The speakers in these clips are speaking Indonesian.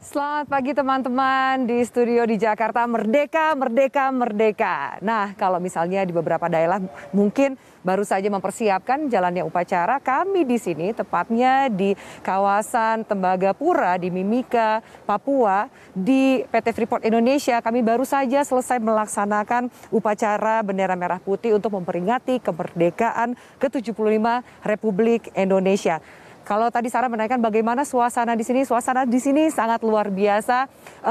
Selamat pagi teman-teman di studio di Jakarta. Merdeka, merdeka, merdeka. Nah, kalau misalnya di beberapa daerah mungkin baru saja mempersiapkan jalannya upacara, kami di sini tepatnya di kawasan Tembagapura di Mimika, Papua, di PT Freeport Indonesia, kami baru saja selesai melaksanakan upacara bendera merah putih untuk memperingati kemerdekaan ke-75 Republik Indonesia. Kalau tadi Sarah menanyakan bagaimana suasana di sini sangat luar biasa.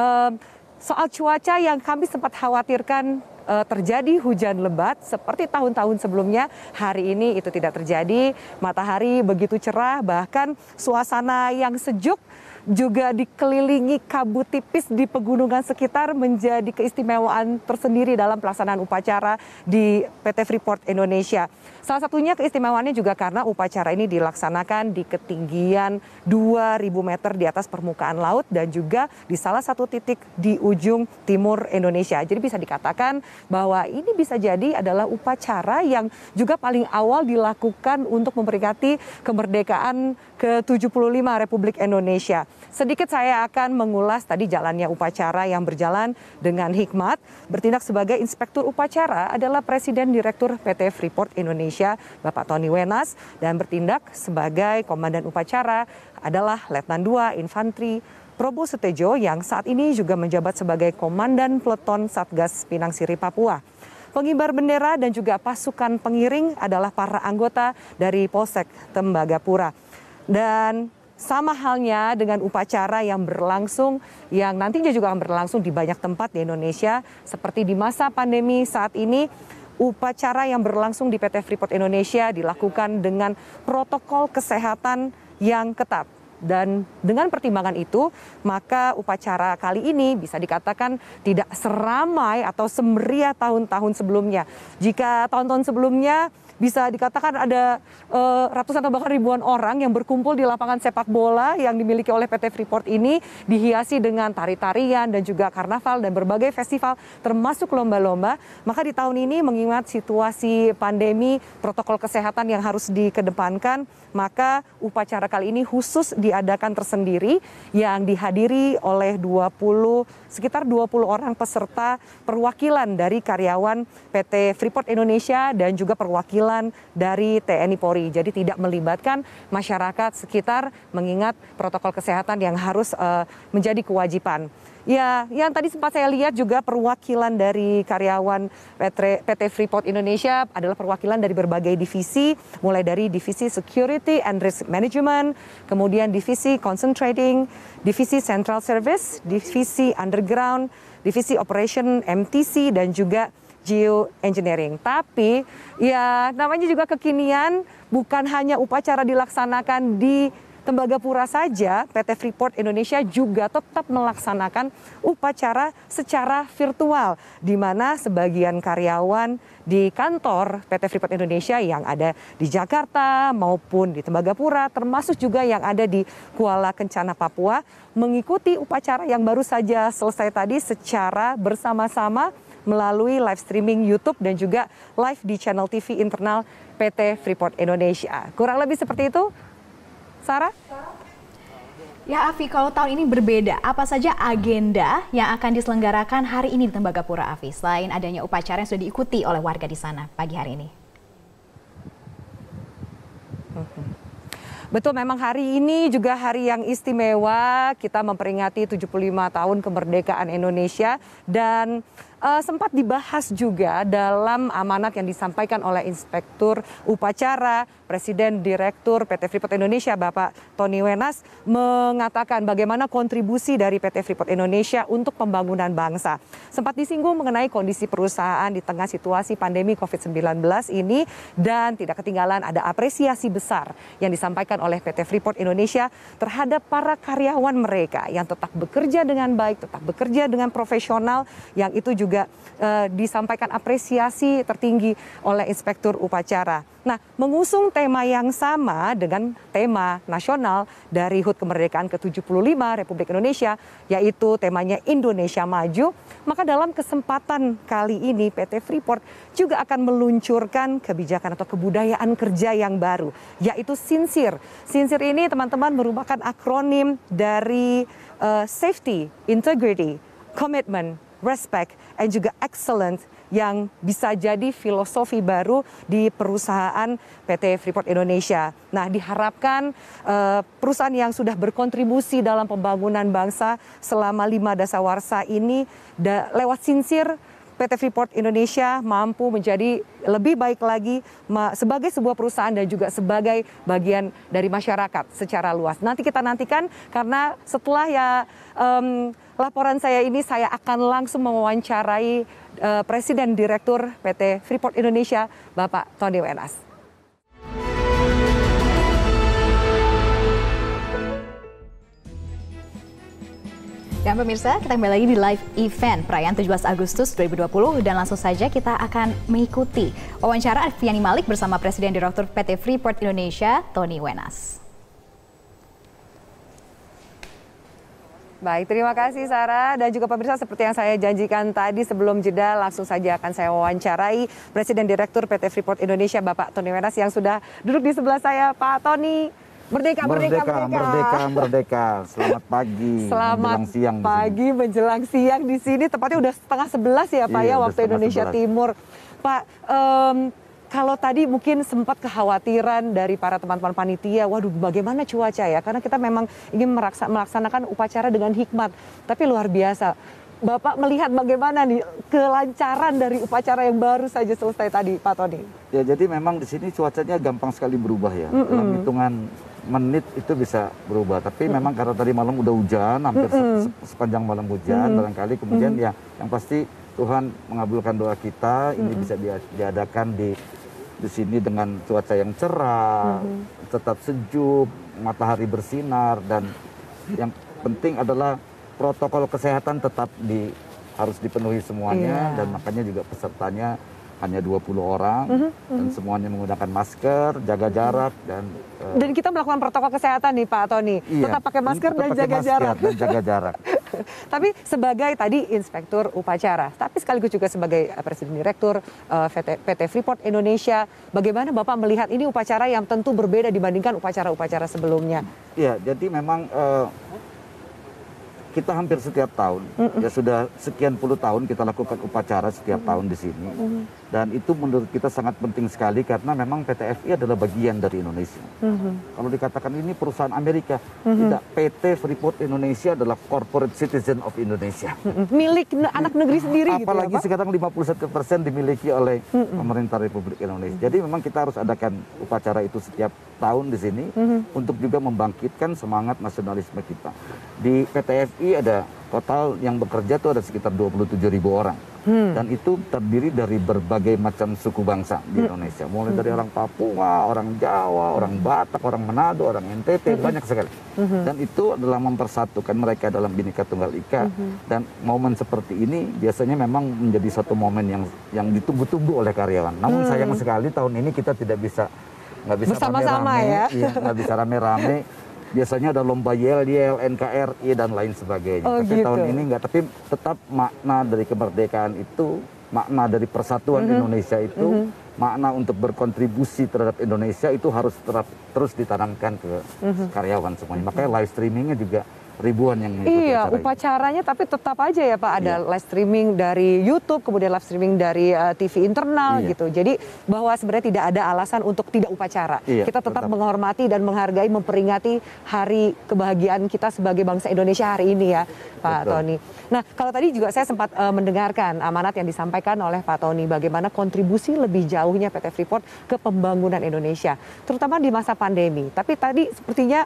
Soal cuaca yang kami sempat khawatirkan terjadi hujan lebat seperti tahun-tahun sebelumnya, hari ini itu tidak terjadi. Matahari begitu cerah, bahkan suasana yang sejuk juga dikelilingi kabut tipis di pegunungan sekitar menjadi keistimewaan tersendiri dalam pelaksanaan upacara di PT Freeport Indonesia. Salah satunya keistimewaannya juga karena upacara ini dilaksanakan di ketinggian 2.000 meter di atas permukaan laut dan juga di salah satu titik di ujung timur Indonesia. Jadi bisa dikatakan bahwa ini bisa jadi adalah upacara yang juga paling awal dilakukan untuk memperingati kemerdekaan ke-75 Republik Indonesia. Sedikit saya akan mengulas tadi jalannya upacara yang berjalan dengan hikmat. Bertindak sebagai inspektur upacara adalah Presiden Direktur PT Freeport Indonesia, Bapak Tony Wenas, dan bertindak sebagai komandan upacara adalah Letnan II Infantri Probo Sutejo yang saat ini juga menjabat sebagai Komandan Peleton Satgas Pinang Siri Papua. Pengibar bendera dan juga pasukan pengiring adalah para anggota dari Polsek Tembagapura. Dan sama halnya dengan upacara yang berlangsung, yang nantinya juga akan berlangsung di banyak tempat di Indonesia, seperti di masa pandemi saat ini, upacara yang berlangsung di PT Freeport Indonesia dilakukan dengan protokol kesehatan yang ketat. Dan dengan pertimbangan itu, maka upacara kali ini bisa dikatakan tidak seramai atau semeriah tahun-tahun sebelumnya. Jika tahun-tahun sebelumnya bisa dikatakan ada ratusan atau bahkan ribuan orang yang berkumpul di lapangan sepak bola yang dimiliki oleh PT Freeport ini, dihiasi dengan tari-tarian dan juga karnaval dan berbagai festival termasuk lomba-lomba. Maka di tahun ini mengingat situasi pandemi, protokol kesehatan yang harus dikedepankan, maka upacara kali ini khusus diadakan tersendiri yang dihadiri oleh sekitar 20 orang peserta perwakilan dari karyawan PT Freeport Indonesia dan juga perwakilan dari TNI Polri. Jadi tidak melibatkan masyarakat sekitar mengingat protokol kesehatan yang harus menjadi kewajiban. Ya, yang tadi sempat saya lihat juga perwakilan dari karyawan PT Freeport Indonesia adalah perwakilan dari berbagai divisi, mulai dari divisi Security and Risk Management, kemudian divisi Concentrating, divisi Central Service, divisi Underground, divisi Operation MTC, dan juga Geoengineering. Tapi ya namanya juga kekinian, bukan hanya upacara dilaksanakan di Tembagapura saja, PT Freeport Indonesia juga tetap melaksanakan upacara secara virtual, di mana sebagian karyawan di kantor PT Freeport Indonesia yang ada di Jakarta maupun di Tembagapura, termasuk juga yang ada di Kuala Kencana, Papua, mengikuti upacara yang baru saja selesai tadi secara bersama-sama melalui live streaming YouTube dan juga live di channel TV internal PT Freeport Indonesia. Kurang lebih seperti itu, Sarah? Ya Afi, kalau tahun ini berbeda, apa saja agenda yang akan diselenggarakan hari ini di Tembagapura, Afi? Selain adanya upacara yang sudah diikuti oleh warga di sana pagi hari ini. Betul, memang hari ini juga hari yang istimewa. Kita memperingati 75 tahun kemerdekaan Indonesia dan sempat dibahas juga dalam amanat yang disampaikan oleh Inspektur Upacara Presiden Direktur PT Freeport Indonesia Bapak Tony Wenas mengatakan bagaimana kontribusi dari PT Freeport Indonesia untuk pembangunan bangsa. Sempat disinggung mengenai kondisi perusahaan di tengah situasi pandemi COVID-19 ini dan tidak ketinggalan ada apresiasi besar yang disampaikan oleh PT Freeport Indonesia terhadap para karyawan mereka yang tetap bekerja dengan baik, tetap bekerja dengan profesional, yang itu juga disampaikan apresiasi tertinggi oleh Inspektur Upacara. Nah, mengusung tema yang sama dengan tema nasional dari HUT Kemerdekaan ke-75 Republik Indonesia, yaitu temanya Indonesia Maju, maka dalam kesempatan kali ini PT Freeport juga akan meluncurkan kebijakan atau kebudayaan kerja yang baru, yaitu Sinsir. Sinsir ini teman-teman merupakan akronim dari safety, integrity, commitment, respect, and juga excellence yang bisa jadi filosofi baru di perusahaan PT Freeport Indonesia. Nah, diharapkan perusahaan yang sudah berkontribusi dalam pembangunan bangsa selama 5 dasawarsa ini lewat sincere PT Freeport Indonesia mampu menjadi lebih baik lagi sebagai sebuah perusahaan dan juga sebagai bagian dari masyarakat secara luas. Nanti kita nantikan karena setelah laporan saya ini saya akan langsung mewawancarai Presiden Direktur PT Freeport Indonesia, Bapak Tony Wenas. Dan pemirsa, kita kembali lagi di live event perayaan 17 Agustus 2020 dan langsung saja kita akan mengikuti wawancara Alfiani Malik bersama Presiden Direktur PT Freeport Indonesia, Tony Wenas. Baik, terima kasih Sarah dan juga pemirsa, seperti yang saya janjikan tadi sebelum jeda langsung saja akan saya wawancarai Presiden Direktur PT Freeport Indonesia Bapak Tony Wenas yang sudah duduk di sebelah saya. Pak Tony, merdeka, merdeka, merdeka. Merdeka, merdeka. Selamat pagi. Selamat menjelang siang pagi menjelang siang di sini. Tepatnya udah setengah 11 ya Pak ya waktu Indonesia 11. Timur. Pak, kalau tadi mungkin sempat kekhawatiran dari para teman-teman panitia, waduh bagaimana cuaca ya? Karena kita memang ingin melaksanakan upacara dengan hikmat. Tapi luar biasa. Bapak melihat bagaimana nih kelancaran dari upacara yang baru saja selesai tadi, Pak Tony? Ya, jadi memang di sini cuacanya gampang sekali berubah ya. Dalam hitungan menit itu bisa berubah. Tapi memang karena tadi malam udah hujan, hampir sepanjang malam hujan, barangkali kemudian ya yang pasti Tuhan mengabulkan doa kita. Ini bisa diadakan di sini dengan cuaca yang cerah, tetap sejuk, matahari bersinar, dan yang penting adalah protokol kesehatan tetap harus dipenuhi semuanya, dan makanya juga pesertanya hanya 20 orang dan semuanya menggunakan masker, jaga jarak dan kita melakukan protokol kesehatan nih Pak Tony. Tetap pakai masker dan jaga jarak. Tapi sebagai tadi inspektur upacara, tapi sekaligus juga sebagai Presiden Direktur PT Freeport Indonesia, bagaimana Bapak melihat ini upacara yang tentu berbeda dibandingkan upacara-upacara sebelumnya? Iya, jadi memang kita hampir setiap tahun, ya sudah sekian puluh tahun kita lakukan upacara setiap tahun di sini. Dan itu menurut kita sangat penting sekali karena memang PT FI adalah bagian dari Indonesia. Kalau dikatakan ini perusahaan Amerika, tidak. PT Freeport Indonesia adalah corporate citizen of Indonesia. Milik anak negeri sendiri gitu ya, apalagi sekarang 51% dimiliki oleh pemerintah Republik Indonesia. Jadi memang kita harus adakan upacara itu setiap tahun di sini untuk juga membangkitkan semangat nasionalisme kita. Di PT FI ada total yang bekerja itu ada sekitar 27.000 orang. Dan itu terdiri dari berbagai macam suku bangsa di Indonesia. Mulai dari orang Papua, orang Jawa, orang Batak, orang Manado, orang NTT, banyak sekali. Dan itu adalah mempersatukan mereka dalam Bhinneka Tunggal Ika. Dan momen seperti ini biasanya memang menjadi satu momen yang ditunggu-tunggu oleh karyawan. Namun sayang sekali tahun ini kita nggak bisa bersama-sama rame-rame, ya, nggak bisa rame-rame. Biasanya ada lomba yel-yel, NKRI dan lain sebagainya. Tapi tahun ini enggak. Tapi tetap makna dari kemerdekaan itu, makna dari persatuan Indonesia itu, makna untuk berkontribusi terhadap Indonesia itu harus terus ditanamkan ke karyawan semuanya. Makanya live streamingnya juga ribuan yang mengikuti acara upacaranya, tapi tetap aja ya Pak ada live streaming dari YouTube, kemudian live streaming dari TV internal gitu. Jadi bahwa sebenarnya tidak ada alasan untuk tidak upacara. Kita tetap menghormati dan menghargai, memperingati hari kebahagiaan kita sebagai bangsa Indonesia hari ini ya Pak Tony. Nah, kalau tadi juga saya sempat mendengarkan amanat yang disampaikan oleh Pak Tony bagaimana kontribusi lebih jauhnya PT Freeport ke pembangunan Indonesia, terutama di masa pandemi. Tapi tadi sepertinya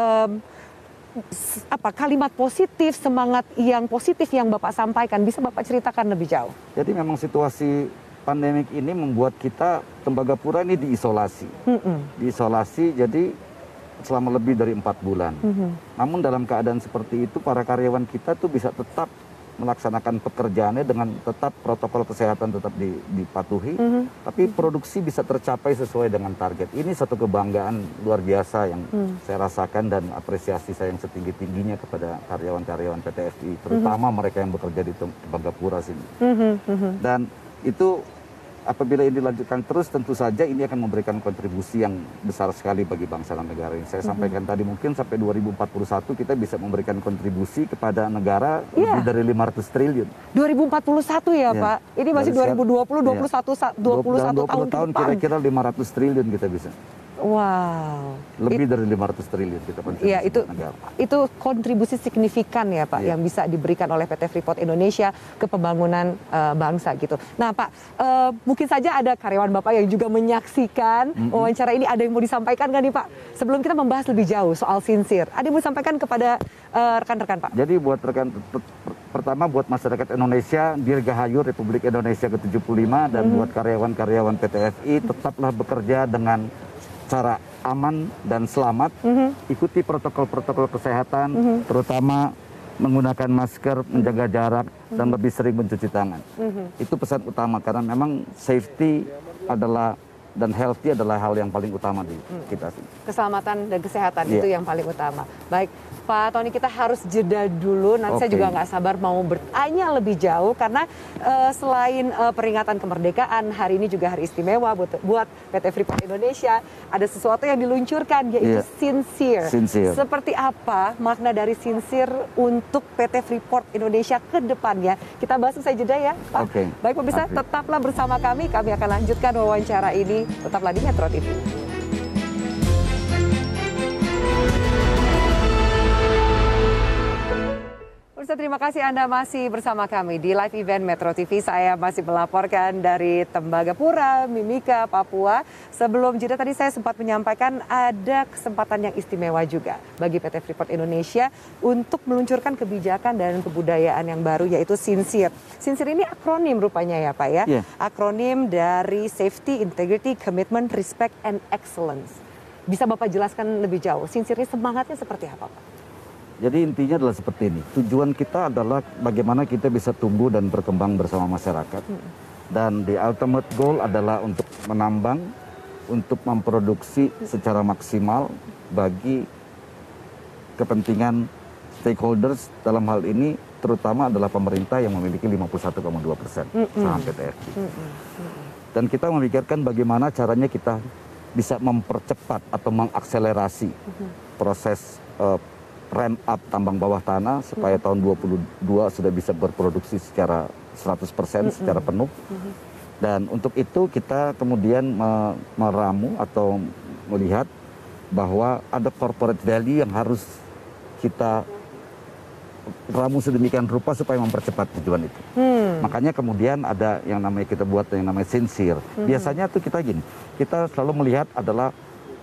kalimat positif, semangat yang positif yang Bapak sampaikan, bisa Bapak ceritakan lebih jauh? Jadi memang situasi pandemik ini membuat kita Tembagapura ini diisolasi. Diisolasi jadi selama lebih dari 4 bulan. Namun dalam keadaan seperti itu para karyawan kita tuh bisa tetap melaksanakan pekerjaannya dengan tetap protokol kesehatan tetap dipatuhi, tapi produksi bisa tercapai sesuai dengan target. Ini satu kebanggaan luar biasa yang saya rasakan dan apresiasi saya yang setinggi-tingginya kepada karyawan-karyawan PT FI, terutama mereka yang bekerja di Tembagapura sini. Dan itu apabila ini dilanjutkan terus, tentu saja ini akan memberikan kontribusi yang besar sekali bagi bangsa dan negara ini. Saya sampaikan tadi, mungkin sampai 2041 kita bisa memberikan kontribusi kepada negara lebih dari 500 triliun. 2041 ya, Pak? Ini masih 2020, 21 tahun ke depan. Kira-kira 500 triliun kita bisa. Wow. Lebih dari 500 triliun kita kontribusi ya, negara. Itu kontribusi signifikan ya Pak, yang bisa diberikan oleh PT Freeport Indonesia ke pembangunan bangsa gitu. Nah Pak, mungkin saja ada karyawan Bapak yang juga menyaksikan wawancara ini. Ada yang mau disampaikan nggak nih Pak? Sebelum kita membahas lebih jauh soal Sinsir, ada yang mau disampaikan kepada rekan-rekan Pak? Jadi buat rekan, pertama buat masyarakat Indonesia, Dirgahayu Republik Indonesia ke-75, dan buat karyawan-karyawan PT FI, tetaplah bekerja dengan cara aman dan selamat, ikuti protokol-protokol kesehatan, terutama menggunakan masker, menjaga jarak, dan lebih sering mencuci tangan. Itu pesan utama, karena memang safety adalah dan healthy adalah hal yang paling utama di kita. Keselamatan dan kesehatan itu yang paling utama. Baik, Pak Tony, kita harus jeda dulu. Nanti saya juga nggak sabar mau bertanya lebih jauh, karena selain peringatan kemerdekaan, hari ini juga hari istimewa buat PT Freeport Indonesia. Ada sesuatu yang diluncurkan, yaitu Sinsir. Seperti apa makna dari Sinsir untuk PT Freeport Indonesia ke depannya? Kita bahas usai jeda ya, Pak. Baik pemirsa, tetaplah bersama kami. Kami akan lanjutkan wawancara ini. Tetaplah di Metro TV. Pemirsa, terima kasih Anda masih bersama kami di live event Metro TV. Saya masih melaporkan dari Tembagapura, Mimika, Papua. Sebelum jeda tadi saya sempat menyampaikan ada kesempatan yang istimewa juga bagi PT Freeport Indonesia untuk meluncurkan kebijakan dan kebudayaan yang baru, yaitu Sinsir. Sinsir ini akronim rupanya ya Pak ya? Akronim dari Safety, Integrity, Commitment, Respect, and Excellence. Bisa Bapak jelaskan lebih jauh, Sinsir ini semangatnya seperti apa Pak? Jadi intinya adalah seperti ini. Tujuan kita adalah bagaimana kita bisa tumbuh dan berkembang bersama masyarakat. Dan the ultimate goal adalah untuk menambang, untuk memproduksi secara maksimal bagi kepentingan stakeholders, dalam hal ini terutama adalah pemerintah yang memiliki 51,2% saham PT FI. Dan kita memikirkan bagaimana caranya kita bisa mempercepat atau mengakselerasi proses ramp up tambang bawah tanah supaya tahun 2022 sudah bisa berproduksi secara 100% secara penuh. Dan untuk itu kita kemudian meramu atau melihat bahwa ada corporate value yang harus kita ramu sedemikian rupa supaya mempercepat tujuan itu. Makanya kemudian ada yang namanya kita buat yang namanya Sinsir. Biasanya tuh kita gini, kita selalu melihat adalah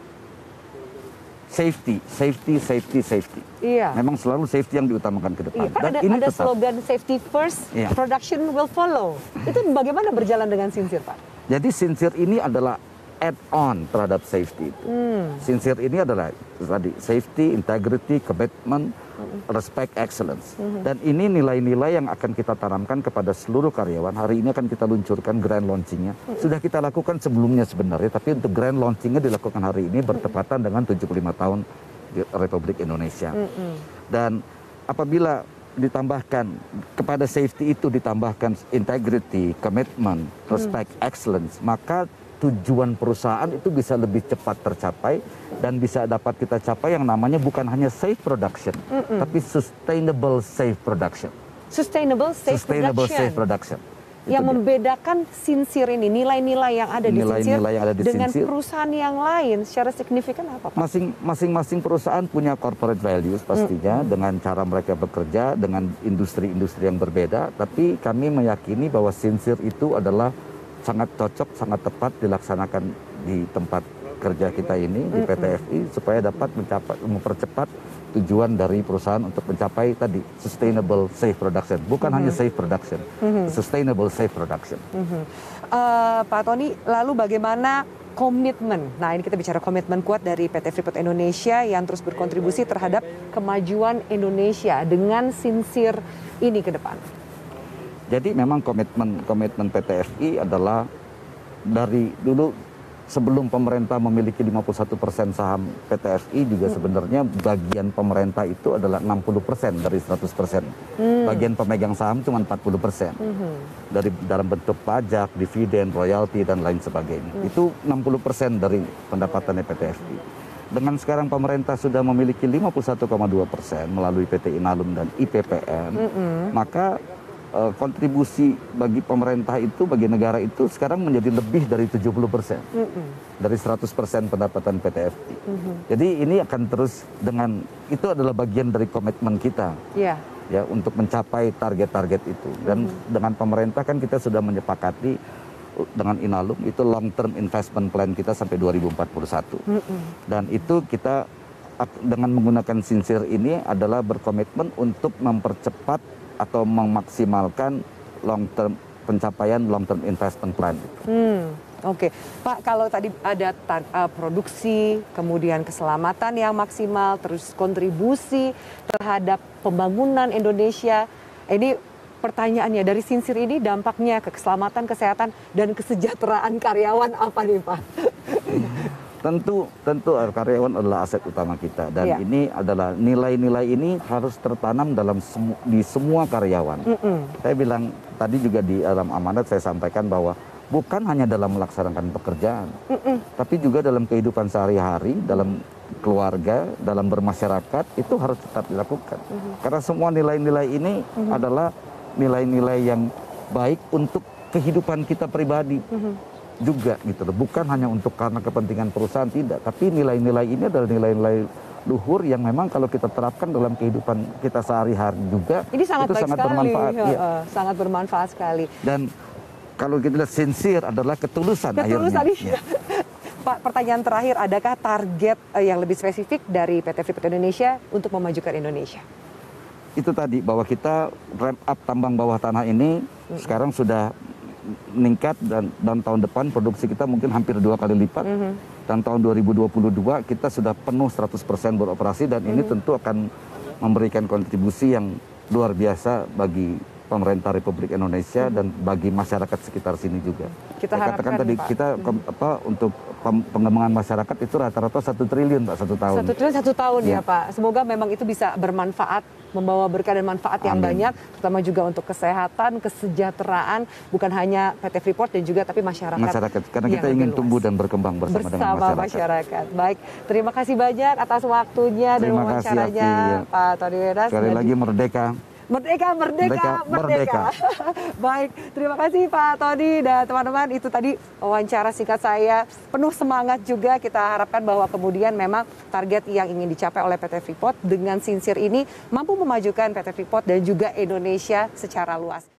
safety. Iya. Memang selalu safety yang diutamakan ke depan. Iya, kan ada slogan safety first, production will follow. Itu bagaimana berjalan dengan Sinsir, Pak? Jadi Sinsir ini adalah add-on terhadap safety itu. Sinsir ini adalah tadi safety, integrity, commitment, respect, excellence. Dan ini nilai-nilai yang akan kita tanamkan kepada seluruh karyawan. Hari ini akan kita luncurkan grand launchingnya. Sudah kita lakukan sebelumnya sebenarnya, tapi untuk grand launchingnya dilakukan hari ini bertepatan dengan 75 tahun di Republik Indonesia. Dan apabila ditambahkan kepada safety itu ditambahkan integrity, commitment, respect, excellence, maka tujuan perusahaan itu bisa lebih cepat tercapai dan bisa dapat kita capai yang namanya bukan hanya safe production, tapi sustainable safe production. Sustainable safe production. Yang membedakan Sinsir ini, nilai-nilai yang ada di Sinsir dengan perusahaan yang lain secara signifikan apa Pak? Masing-masing perusahaan punya corporate values pastinya dengan cara mereka bekerja dengan industri-industri yang berbeda, tapi kami meyakini bahwa Sinsir itu adalah sangat cocok, sangat tepat dilaksanakan di tempat kerja kita ini di PT FI supaya dapat mempercepat tujuan dari perusahaan untuk mencapai tadi sustainable safe production, bukan hanya safe production, sustainable safe production. Pak Tony, lalu bagaimana komitmen? Nah, ini kita bicara komitmen kuat dari PT Freeport Indonesia yang terus berkontribusi terhadap kemajuan Indonesia dengan Sinsir ini ke depan. Jadi memang komitmen PT FI adalah dari dulu sebelum pemerintah memiliki 51% saham PT FI juga sebenarnya bagian pemerintah itu adalah 60% dari 100%. Bagian pemegang saham cuma 40%. Dari dalam bentuk pajak, dividen, royalti dan lain sebagainya. Itu 60% dari pendapatannya PT FI. Dengan sekarang pemerintah sudah memiliki 51,2% melalui PT Inalum dan IPPN, maka kontribusi bagi pemerintah itu, bagi negara itu sekarang menjadi lebih dari 70%. Dari 100% pendapatan PT FI. Jadi ini akan terus dengan, itu adalah bagian dari komitmen kita. Ya, untuk mencapai target-target itu. Dan dengan pemerintah kan kita sudah menyepakati dengan Inalum itu long term investment plan kita sampai 2041. Dan itu kita dengan menggunakan Sincere ini adalah berkomitmen untuk mempercepat atau memaksimalkan pencapaian long term investment plan. Oke, Pak, kalau tadi ada produksi, kemudian keselamatan yang maksimal, terus kontribusi terhadap pembangunan Indonesia, ini pertanyaannya dari Sincere ini dampaknya ke keselamatan, kesehatan, dan kesejahteraan karyawan apa nih, Pak? Tentu karyawan adalah aset utama kita, dan ini adalah nilai-nilai ini harus tertanam di semua karyawan. Saya bilang tadi juga di dalam amanat saya sampaikan bahwa bukan hanya dalam melaksanakan pekerjaan, tapi juga dalam kehidupan sehari-hari, dalam keluarga, dalam bermasyarakat itu harus tetap dilakukan. Karena semua nilai-nilai ini adalah nilai-nilai yang baik untuk kehidupan kita pribadi. Juga gitu loh, bukan hanya untuk karena kepentingan perusahaan, tidak, tapi nilai-nilai ini adalah nilai-nilai luhur yang memang kalau kita terapkan dalam kehidupan kita sehari-hari juga ini sangat itu baik sangat sekali, bermanfaat. Sangat bermanfaat sekali. Dan kalau kita lihat sincere adalah ketulusan akhirnya. Pak, pertanyaan terakhir, adakah target yang lebih spesifik dari PT Freeport Indonesia untuk memajukan Indonesia? Itu tadi bahwa kita ramp up tambang bawah tanah ini sekarang sudah meningkat, dan tahun depan produksi kita mungkin hampir 2 kali lipat. Dan tahun 2022 kita sudah penuh 100% beroperasi, dan ini tentu akan memberikan kontribusi yang luar biasa bagi pemerintah Republik Indonesia dan bagi masyarakat sekitar sini juga. Kita saya katakan tadi, Pak, kita untuk pengembangan masyarakat itu rata-rata 1 triliun, Pak, 1 tahun. 1 triliun 1 tahun ya, Pak. Semoga memang itu bisa bermanfaat, membawa berkah dan manfaat yang banyak, terutama juga untuk kesehatan, kesejahteraan, bukan hanya PT Freeport dan juga tapi masyarakat. Karena kita ingin tumbuh dan berkembang bersama dengan masyarakat. Baik, terima kasih banyak atas waktunya dan wawancaranya, Pak Tony Wenas. Sekali lagi merdeka. Merdeka, merdeka, merdeka. Baik, terima kasih Pak Tony dan teman-teman. Itu tadi wawancara singkat saya, penuh semangat juga. Kita harapkan bahwa kemudian memang target yang ingin dicapai oleh PT Freeport dengan Sincere ini mampu memajukan PT Freeport dan juga Indonesia secara luas.